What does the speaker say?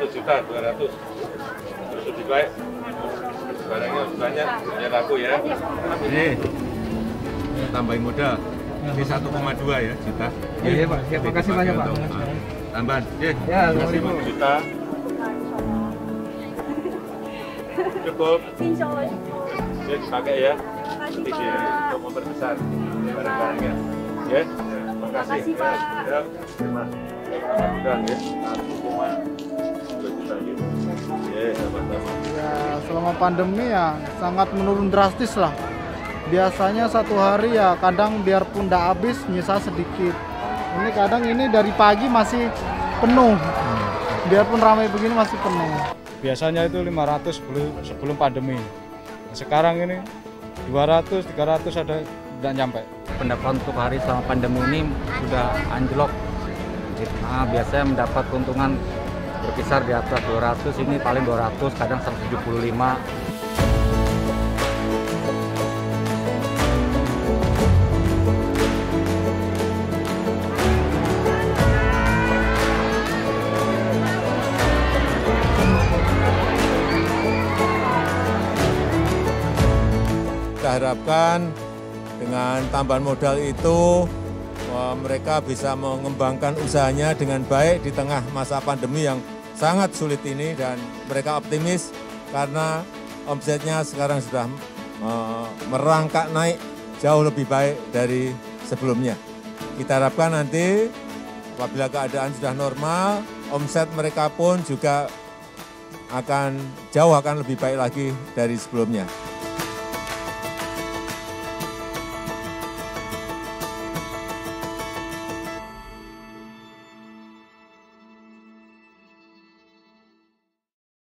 1.200.000. Terus lebih baik. Barangnya banyak, ya laku ya. Ini tambahin modal. Ini 1,2 ya juta. Iya Pak, terima kasih banyak Pak. Tambahan, ya, 5 juta. Cukup. Ya dipakai ya. Nanti untuk memperbesar barang-barangnya. Ya, terima kasih Pak. Ya, terima kasih. Ya, selama pandemi ya sangat menurun drastis lah. Biasanya satu hari ya kadang biarpun udah habis nyisa sedikit. Ini kadang ini dari pagi masih penuh. Biarpun ramai begini masih penuh. Biasanya itu 500 sebelum pandemi. Sekarang ini 200, 300 ada tidak nyampe. Pendapatan untuk hari selama pandemi ini sudah anjlok. Biasanya mendapat keuntungan berkisar di atas 200, ini paling 200, kadang 175. Kita harapkan dengan tambahan modal itu mereka bisa mengembangkan usahanya dengan baik di tengah masa pandemi yang sangat sulit ini, dan mereka optimis karena omsetnya sekarang sudah merangkak naik jauh lebih baik dari sebelumnya. Kita harapkan nanti apabila keadaan sudah normal, omset mereka pun juga akan lebih baik lagi dari sebelumnya.